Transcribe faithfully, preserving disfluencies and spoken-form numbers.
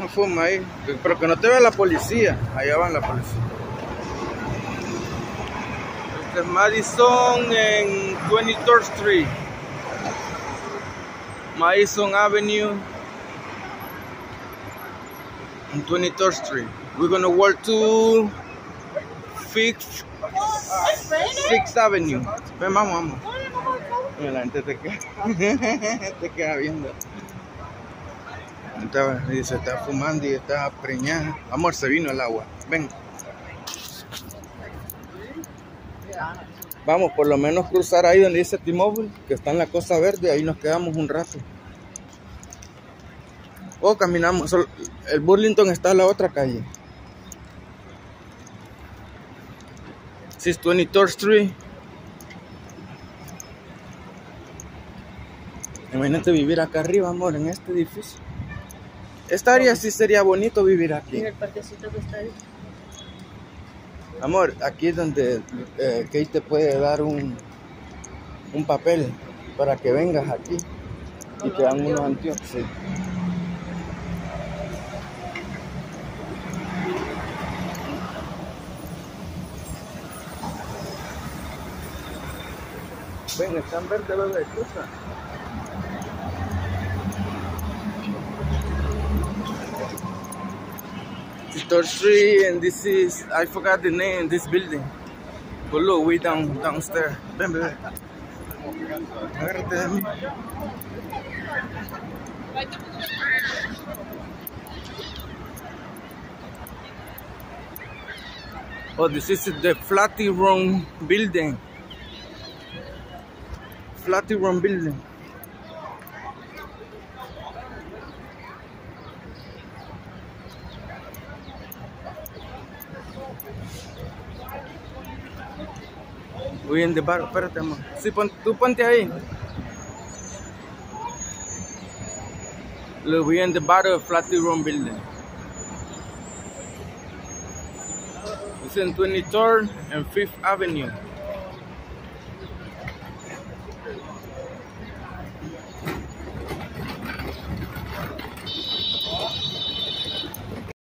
No fuma ahí. Pero que no te vea la policía. Allá van la policía. Este es Madison en twenty-third Street. Madison Avenue on twenty-third Street. We're gonna walk to Fifth, Sixth Avenue. Ven, vamos, vamos. Mira, la gente te queda, te queda viendo. Y se está fumando y está preñada. Amor, se vino el agua. Ven. Vamos, por lo menos cruzar ahí donde dice T-Mobile, que está en la Costa Verde. Ahí nos quedamos un rato. O caminamos. El Burlington está en la otra calle. This is twenty-third Street. Imagínate vivir acá arriba, amor, en este edificio. Esta área sí sería bonito vivir aquí. Mira el parquecito que está ahí. Amor, aquí es donde eh, Kate te puede dar un, un papel para que vengas aquí y te dan unos anteojos. Sí. Ven, están verdes los de cruza. Third Street, and this is, I forgot the name, this building. But look, way down, downstairs. Ven, bebé. Agárrate de mí. Oh, this is the Flatiron building. Flatiron building. Voy en the bar, espérate, amor. Sí, pon, tú ponte ahí. Look, we're in the bar of Flatiron building. It's in twenty-third and Fifth Avenue.